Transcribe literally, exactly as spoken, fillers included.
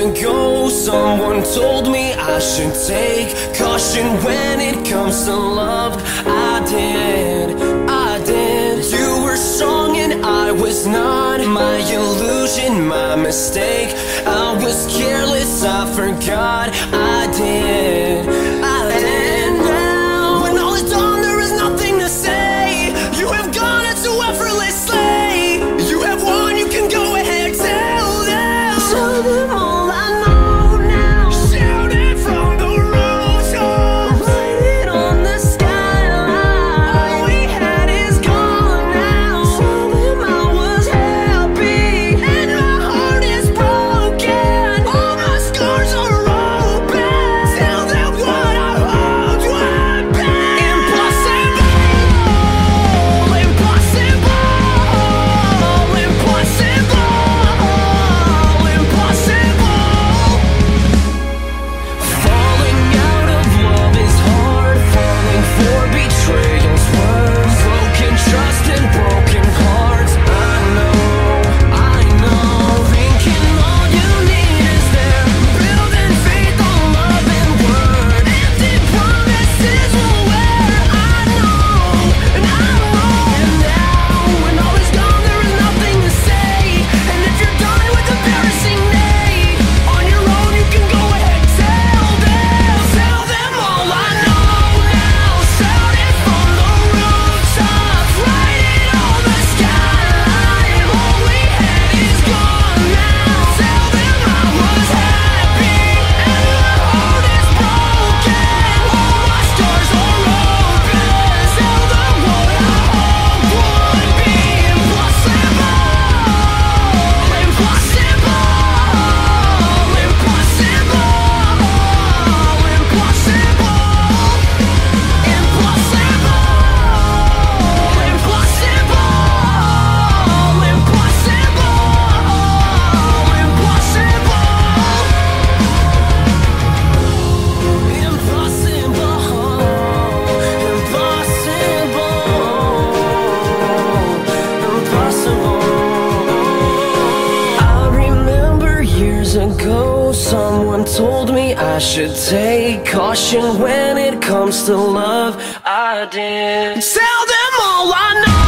ago, someone told me I should take caution when it comes to love. I did, I did. You were strong and I was not. My illusion, my mistake. I was careless, I forgot. I did, I did. And now, when all is done, there is nothing to say. You have gone into effortlessly. You have won, you can go ahead, tell them. Tell them all I know now. Shout it from the rooftop. Write it on the skyline. All we had is gone now. Tell them I was happy and my heart is broken. All my scars are open. Tell them what I hoped would be. Impossible, impossible, ago, someone told me I should take caution when it comes to love. I did. Tell them all I know.